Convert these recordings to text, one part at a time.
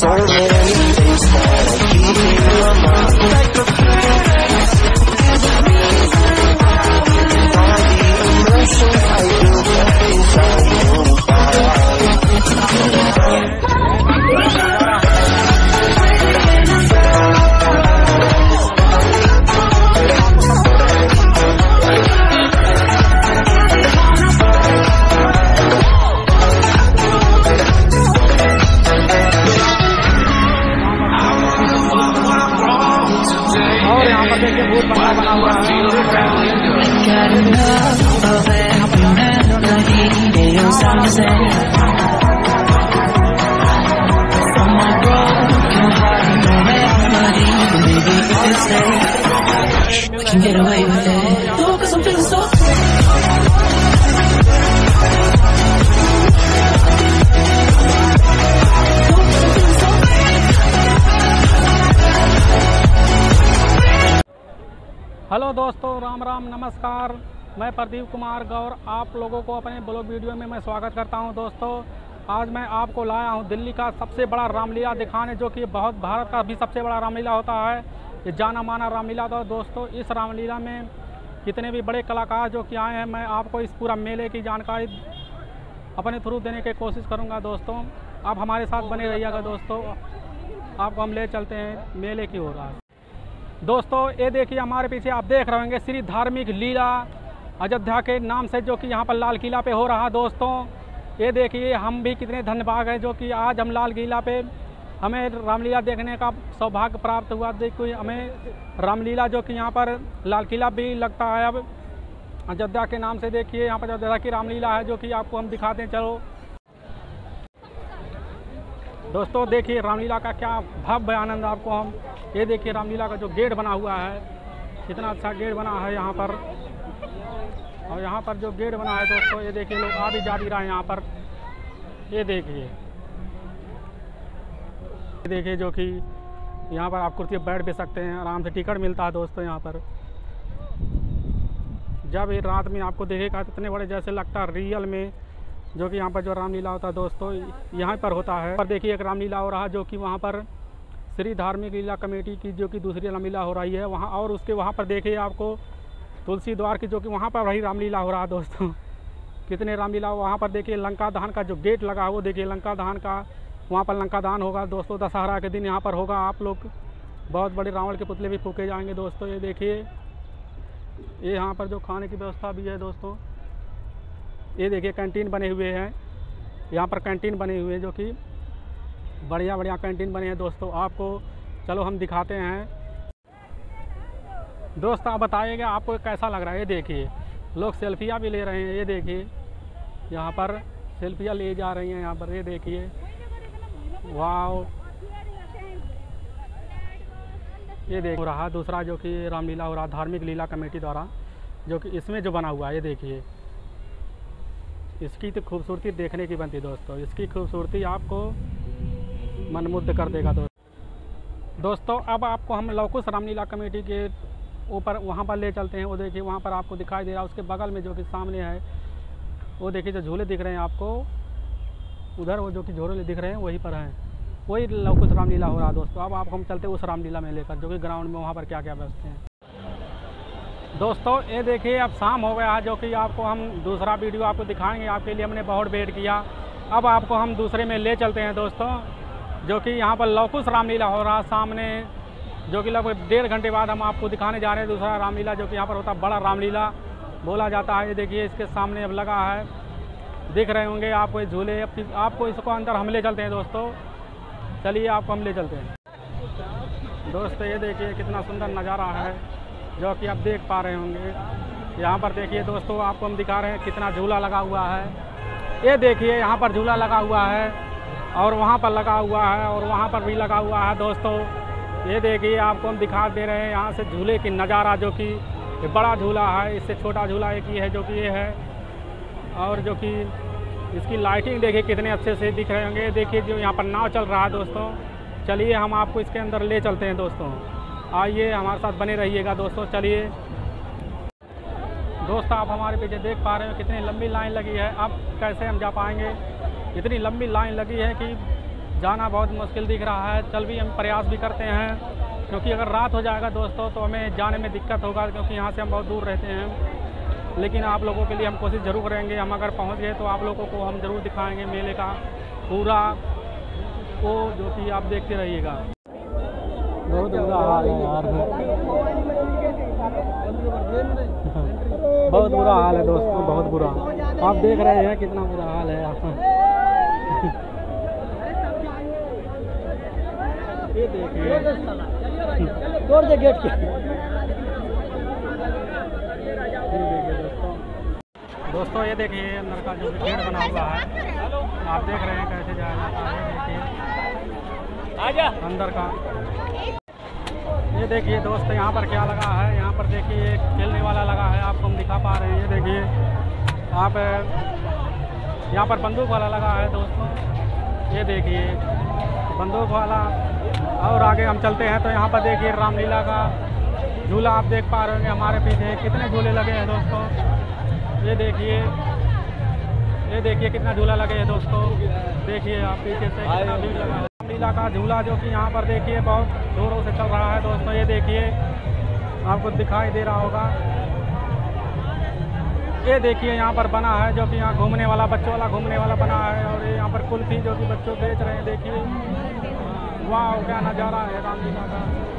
so many things that I keep in my mind. Like the past, all the emotions I feel back inside your body. We can get away with it. Oh, 'cause I'm feeling so free. Hello दोस्तों, राम राम, नमस्कार। मैं प्रदीप कुमार गौर आप लोगों को अपने blog video में मैं स्वागत करता हूं। दोस्तों, आज मैं आपको लाया हूं दिल्ली का सबसे बड़ा रामलीला दिखाने, जो कि बहुत भारत का भी सबसे बड़ा रामलीला होता है। ये जाना माना रामलीला। तो दोस्तों, इस रामलीला में कितने भी बड़े कलाकार जो कि आए हैं, मैं आपको इस पूरा मेले की जानकारी अपने थ्रू देने की कोशिश करूँगा। दोस्तों, आप हमारे साथ बने रहिएगा। दोस्तों, आपको हम ले चलते हैं मेले की ओर। दोस्तों, ये देखिए हमारे पीछे आप देख रहे होंगे श्री धार्मिक लीला अयोध्या के नाम से, जो कि यहाँ पर लाल किला पे हो रहा। दोस्तों, ये देखिए हम भी कितने धन्यभाग हैं जो कि आज हम लाल किला पे हमें रामलीला देखने का सौभाग्य प्राप्त हुआ। देखिए हमें रामलीला जो कि यहाँ पर लाल किला भी लगता है अब अयोध्या के नाम से। देखिए यहाँ पर अयोध्या की रामलीला है, जो कि आपको हम दिखाते हैं। चलो दोस्तों, देखिए रामलीला का क्या भव्य आनंद आपको हम। ये देखिए रामलीला का जो गेट बना हुआ है, कितना अच्छा गेट बना है यहाँ पर। और यहाँ पर जो गेट बना है दोस्तों, ये देखिए लोग आ भी जा भी रहे हैं यहाँ पर। ये देखिए जो कि यहाँ पर आप कुर्सी पर बैठ भी सकते हैं, आराम से टिकट मिलता है दोस्तों यहाँ पर। जब ये रात में आपको देखेगा इतने बड़े जैसे लगता है रियल में, जो कि यहाँ पर जो रामलीला होता है दोस्तों यहाँ पर होता है। पर देखिए एक रामलीला हो रहा है, जो कि वहाँ पर श्री धार्मिक लीला कमेटी की जो कि दूसरी रामलीला हो रही है वहाँ। और उसके वहाँ पर देखिए आपको तुलसी द्वार की, जो कि वहाँ पर वही रामलीला हो रहा है। दोस्तों, कितने रामलीला वहाँ पर देखिए लंका दहन का जो गेट लगा है, वो देखिए लंका दहन का, वहाँ पर लंका दहन होगा दोस्तों। दशहरा के दिन यहाँ पर होगा। आप लोग बहुत बड़े रावण के पुतले भी फूके जाएंगे दोस्तों। ये देखिए ये यहाँ पर जो खाने की व्यवस्था भी है दोस्तों। ये देखिए कैंटीन बने हुए हैं, यहाँ पर कैंटीन बने हुए हैं, जो कि बढ़िया बढ़िया कैंटीन बने हैं दोस्तों। आपको चलो हम दिखाते हैं। दोस्त आप बताइएगा आपको कैसा लग रहा है। ये देखिए लोग सेल्फियाँ भी ले रहे हैं। ये देखिए यहाँ पर सेल्फियाँ ले जा रही हैं यहाँ पर। ये देखिए वाह, ये देख हो रहा दूसरा जो कि रामलीला हो रहा धार्मिक लीला कमेटी द्वारा, जो कि इसमें जो बना हुआ है। ये देखिए इसकी तो खूबसूरती देखने की बनती दोस्तों। इसकी खूबसूरती आपको मनमुग्ध कर देगा दोस्तों। अब आपको हम लवकुश रामलीला कमेटी के ऊपर वहाँ पर ले चलते हैं। वो देखिए वहाँ पर आपको दिखाई दे रहा है, उसके बगल में जो कि सामने है वो देखिए जो झूले दिख रहे हैं आपको उधर, वो जो कि झूले दिख रहे हैं वहीं पर हैं, वही लवकुश रामलीला हो रहा है दोस्तों। अब आपको हम चलते हैं उस रामलीला में लेकर, जो कि ग्राउंड में वहाँ पर क्या क्या व्यवस्था हैं दोस्तों। ये देखिए अब शाम हो गया है, जो कि आपको हम दूसरा वीडियो आपको दिखाएंगे। आपके लिए हमने बहुत वेट किया। अब आपको हम दूसरे में ले चलते हैं दोस्तों, जो कि यहाँ पर लवकुश रामलीला हो रहा है सामने, जो कि लगभग 1.5 घंटे बाद हम आपको दिखाने जा रहे हैं दूसरा रामलीला, जो कि यहाँ पर होता है बड़ा रामलीला बोला जाता है। ये देखिए इसके सामने अब लगा है, दिख रहे होंगे आपको ये झूले। आपको इसको अंदर हम ले चलते हैं दोस्तों। चलिए आपको हम ले चलते हैं दोस्तों। ये देखिए कितना सुंदर नज़ारा है, जो कि आप देख पा रहे होंगे। यहाँ पर देखिए दोस्तों आपको हम दिखा रहे हैं कितना झूला लगा हुआ है। ये देखिए यहाँ पर झूला लगा हुआ है, और वहाँ पर लगा हुआ है, और वहाँ पर भी लगा हुआ है दोस्तों। ये देखिए आपको हम दिखा दे रहे हैं यहाँ से झूले की नज़ारा, जो कि बड़ा झूला है। इससे छोटा झूला एक ही है, जो कि ये है। और जो कि इसकी लाइटिंग देखिए कितने अच्छे से दिख रहे होंगे। देखिए जो यहाँ पर नाव चल रहा है दोस्तों। चलिए हम आपको इसके अंदर ले चलते हैं दोस्तों। आइए हमारे साथ बने रहिएगा दोस्तों। चलिए दोस्तों, आप हमारे पीछे देख पा रहे हो कितनी लंबी लाइन लगी है। अब कैसे हम जा पाएंगे, इतनी लंबी लाइन लगी है कि जाना बहुत मुश्किल दिख रहा है। चल भी हम प्रयास भी करते हैं, क्योंकि अगर रात हो जाएगा दोस्तों तो हमें जाने में दिक्कत होगा, क्योंकि यहाँ से हम बहुत दूर रहते हैं। लेकिन आप लोगों के लिए हम कोशिश ज़रूर करेंगे। हम अगर पहुँच गए तो आप लोगों को हम ज़रूर दिखाएंगे मेले का पूरा वो, जो कि आप देखते रहिएगा। बहुत बुरा हाल है यार, बहुत बुरा हाल है दोस्तों, बहुत बुरा। आप देख रहे हैं कितना बुरा हाल है यहाँ। ये देखिए तोड़ दे गेट के। दोस्तों ये देखिए अंदर का जो गेट बना हुआ है, आप देख रहे हैं कैसे जाया जाता है। देखिए अंदर का, ये देखिए दोस्त यहाँ पर क्या लगा है। यहाँ पर देखिए खेलने वाला लगा है, आपको हम दिखा पा रहे हैं। ये देखिए आप, यहाँ पर बंदूक वाला लगा है दोस्तों, ये देखिए बंदूक वाला। और आगे हम चलते हैं तो यहाँ पर देखिए रामलीला का झूला आप देख पा रहे होंगे हमारे पीछे कितने झूले लगे हैं दोस्तों। ये देखिए कितना झूला लगे हैं दोस्तों। देखिए आप पीछे से कितना भीड़ लगा है। रामलीला का झूला जो कि यहाँ पर देखिए बहुत जोरों से चल रहा है दोस्तों। ये देखिए आपको दिखाई दे रहा होगा। ये देखिए यहाँ पर बना है जो कि यहाँ घूमने वाला, बच्चों वाला घूमने वाला बना है। और ये यहाँ पर कुल्फी जो कि बच्चों बेच रहे हैं। देखिए वाह क्या नज़ारा है रामलीला का।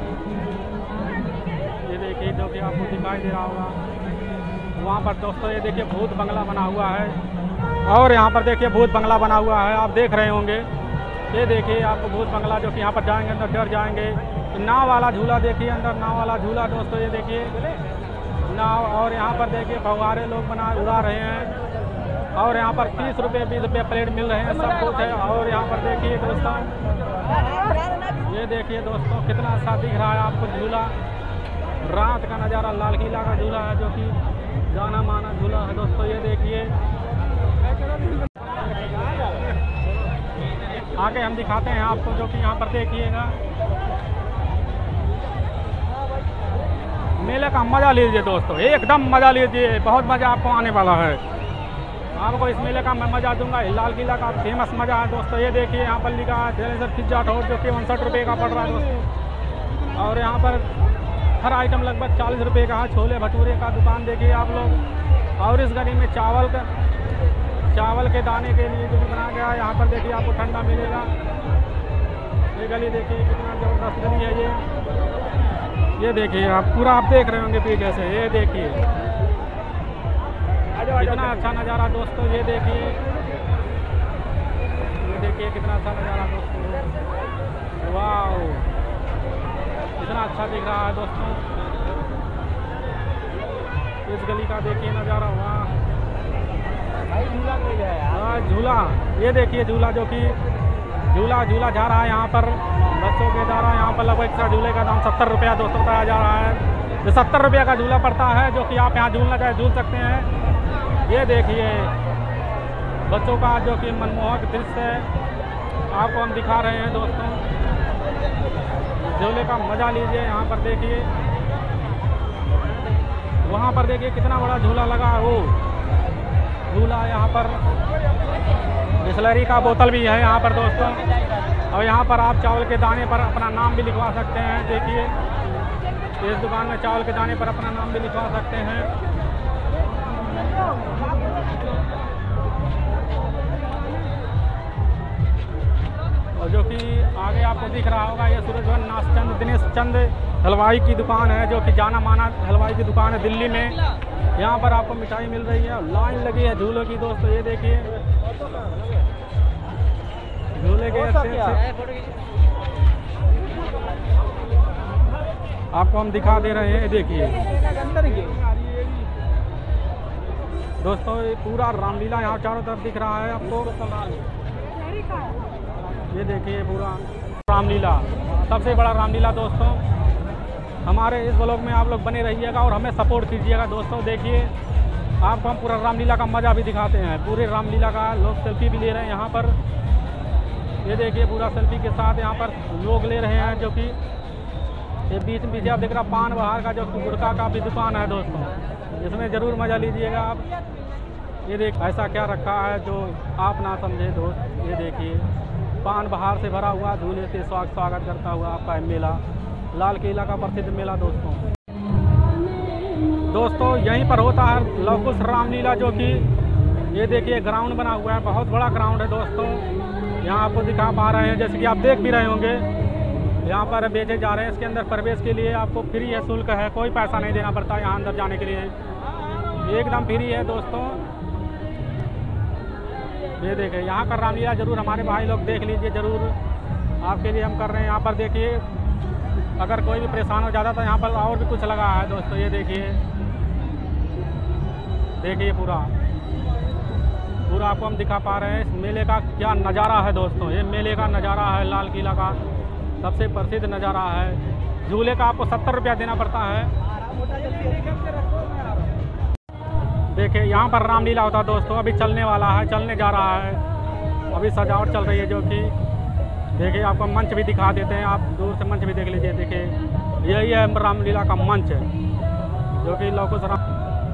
ये देखिए जो कि आपको दिखाई दे रहा होगा वहाँ पर दोस्तों। ये देखिए भूत बंगला बना हुआ है, और यहाँ पर देखिए भूत बंगला बना हुआ है, आप देख रहे होंगे। ये देखिए आपको भूत बंगला जो कि यहाँ पर जाएंगे अंदर डर जाएंगे। नाव वाला झूला देखिए, अंदर नाव वाला झूला दोस्तों। ये देखिए नाव, और यहाँ पर देखिए फव्वारे लोग उड़ा रहे हैं। और यहाँ पर 30 रुपये 20 रुपये प्लेट मिल रहे हैं, सब कुछ है। और यहाँ पर देखिए दोस्तों, ये देखिए दोस्तों कितना अच्छा दिख रहा है आपको झूला। रात का नज़ारा, लाल किला का झूला है जो कि जाना माना झूला है दोस्तों। ये देखिए आगे हम दिखाते हैं आपको जो कि यहाँ पर देखिएगा मेले का मज़ा लीजिए दोस्तों, एकदम मज़ा लीजिए। बहुत मज़ा आपको आने वाला है। आपको इस मेले का मैं मज़ा दूंगा। लाल किला का फेमस मज़ा है दोस्तों। ये देखिए यहाँ पर लिखा है जलेसर पिज्जा ठोर जो कि 59 रुपये का पड़ रहा है दोस्तों। और यहाँ पर हर आइटम लगभग 40 रुपये का है। छोले भटूरे का दुकान देखिए आप लोग। और इस गली में चावल के दाने के लिए जो बनाया गया है, यहाँ पर देखिए आपको ठंडा मिलेगा। ये गली देखिए कितना ज़बरदस्त गली है ये देखिए आप पूरा आप देख रहे होंगे पीछे से। ये देखिए कितना अच्छा नज़ारा दोस्तों। ये देखिए कितना अच्छा नज़ारा दोस्तों। वाह कितना अच्छा दिख रहा है दोस्तों। इस गली का देखिए नज़ारा। वाह झूला, ये देखिए झूला जो कि झूला जा रहा है यहाँ पर बच्चों के द्वारा। यहाँ पर लगभग एक्स्ट्रा झूले का दाम 70 रुपया दोस्तों बताया जा रहा है। जो 70 रुपये का झूला पड़ता है जो कि आप यहाँ झूलना चाहे झूल सकते हैं। ये देखिए बच्चों का जो कि मनमोहक दृश्य आपको हम दिखा रहे हैं दोस्तों। झूले का मज़ा लीजिए। यहाँ पर देखिए, वहाँ पर देखिए कितना बड़ा झूला लगा है। वो झूला यहाँ पर बिस्लरी का बोतल भी है यहाँ पर दोस्तों। और यहाँ पर आप चावल के दाने पर अपना नाम भी लिखवा सकते हैं। देखिए इस दुकान में चावल के दाने पर अपना नाम भी लिखवा सकते हैं। और जो कि आगे आपको दिख रहा होगा ये सूरजवन नाथचंद दिनेश चंद हलवाई की दुकान है, जो कि जाना माना हलवाई की दुकान है दिल्ली में। यहाँ पर आपको मिठाई मिल रही है, लाइन लगी है झूलों की दोस्तों। ये देखिए झूले के आपको हम दिखा दे रहे हैं। देखिए दोस्तों ये पूरा रामलीला यहाँ चारों तरफ दिख रहा है आपको। ये देखिए पूरा रामलीला, सबसे बड़ा रामलीला दोस्तों। हमारे इस ब्लॉग में आप लोग बने रहिएगा और हमें सपोर्ट कीजिएगा दोस्तों। देखिए आपको हम पूरा रामलीला का मज़ा भी दिखाते हैं। पूरे रामलीला का लोग सेल्फी भी ले रहे हैं यहाँ पर। ये देखिए पूरा सेल्फी के साथ यहाँ पर लोग ले रहे हैं, जो कि ये बीच में पीछे आप देख रहा पान बहार का जो गुटखा का भी दुकान है दोस्तों। इसमें ज़रूर मज़ा लीजिएगा आप। ये देख ऐसा क्या रखा है जो आप ना समझे दोस्त। ये देखिए पान बहार से भरा हुआ झूले से स्वागत करता हुआ आपका मेला, लाल किला का प्रसिद्ध मेला दोस्तों यहीं पर होता है लव कुश रामलीला, जो कि ये देखिए ग्राउंड बना हुआ है, बहुत बड़ा ग्राउंड है दोस्तों। यहाँ आपको दिखा पा रहे हैं, जैसे कि आप देख भी रहे होंगे, यहाँ पर बेचे जा रहे हैं। इसके अंदर प्रवेश के लिए आपको फ्री है, शुल्क है, कोई पैसा नहीं देना पड़ता यहाँ अंदर जाने के लिए, एकदम फ्री है दोस्तों। ये देखिए यहाँ का रामलीला जरूर हमारे भाई लोग देख लीजिए, ज़रूर आपके लिए हम कर रहे हैं। यहाँ पर देखिए अगर कोई भी परेशान हो जाता तो यहाँ पर और भी कुछ लगा है दोस्तों। ये देखिए पूरा आपको हम दिखा पा रहे हैं इस मेले का क्या नज़ारा है दोस्तों। ये मेले का नज़ारा है, लाल किला का सबसे प्रसिद्ध नज़ारा है। झूले का आपको 70 रुपया देना पड़ता है। देखिए यहाँ पर रामलीला होता है दोस्तों, अभी चलने वाला है, चलने जा रहा है, अभी सजावट चल रही है। जो कि देखिए आपको मंच भी दिखा देते हैं, आप दूर से मंच भी देख लीजिए। देखिए यही है रामलीला का मंच, जो कि लव कुश राम।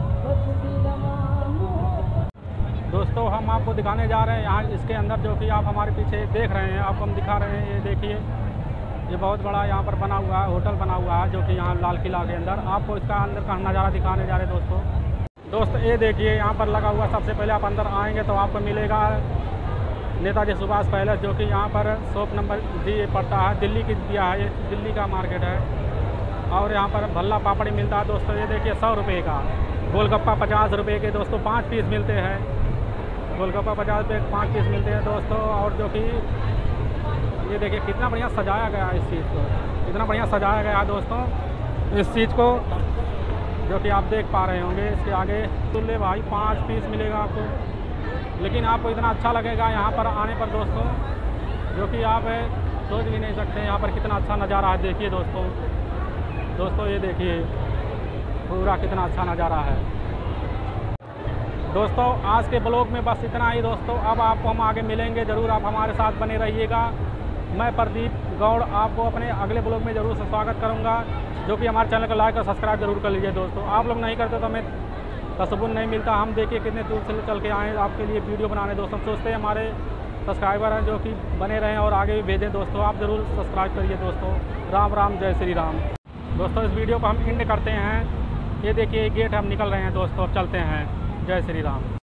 दोस्तों हम आपको दिखाने जा रहे हैं यहाँ इसके अंदर, जो कि आप हमारे पीछे देख रहे हैं, आपको हम दिखा रहे हैं। ये देखिए ये बहुत बड़ा यहाँ पर बना हुआ है, होटल बना हुआ है, जो कि यहाँ लाल किला के अंदर। आपको इसका अंदर का नज़ारा दिखाने जा रहे हैं दोस्तों। ये देखिए यहाँ पर लगा हुआ, सबसे पहले आप अंदर आएंगे तो आपको मिलेगा नेताजी सुभाष पैलेस, जो कि यहाँ पर शॉप नंबर जी पड़ता है, दिल्ली की दिया है, ये दिल्ली का मार्केट है। और यहाँ पर भल्ला पापड़ी मिलता है दोस्तों। ये देखिए 100 रुपये का, गोलगप्पा 50 रुपये के दोस्तों 5 पीस मिलते हैं। गोलगप्पा 50 रुपये 5 पीस मिलते हैं दोस्तों। और जो कि ये देखिए कितना बढ़िया सजाया गया है इस चीज़ को, कितना बढ़िया सजाया गया है दोस्तों इस चीज़ को, जो कि आप देख पा रहे होंगे। इसके आगे तुल्ले भाई 5 पीस मिलेगा आपको, लेकिन आपको इतना अच्छा लगेगा यहाँ पर आने पर दोस्तों, जो कि आप सोच भी नहीं सकते यहाँ पर कितना अच्छा नज़ारा है। देखिए दोस्तों ये देखिए पूरा कितना अच्छा नज़ारा है दोस्तों। आज के ब्लॉग में बस इतना ही दोस्तों। अब आपको हम आगे मिलेंगे, ज़रूर आप हमारे साथ बने रहिएगा। मैं प्रदीप गौड़ आपको अपने अगले ब्लॉग में ज़रूर स्वागत करूँगा, जो कि हमारे चैनल को लाइक और सब्सक्राइब जरूर कर लीजिए दोस्तों। आप लोग नहीं करते तो हमें तसब्बुर नहीं मिलता। हम देखिए कितने दूर से चल के आए आपके लिए वीडियो बनाने दोस्तों। सोचते हैं हमारे सब्सक्राइबर हैं जो कि बने रहें और आगे भी भेजें दोस्तों। आप ज़रूर सब्सक्राइब करिए दोस्तों। राम राम, जय श्री राम। दोस्तों इस वीडियो को हम एंड करते हैं। ये देखिए गेट हम निकल रहे हैं दोस्तों, अब चलते हैं। जय श्री राम।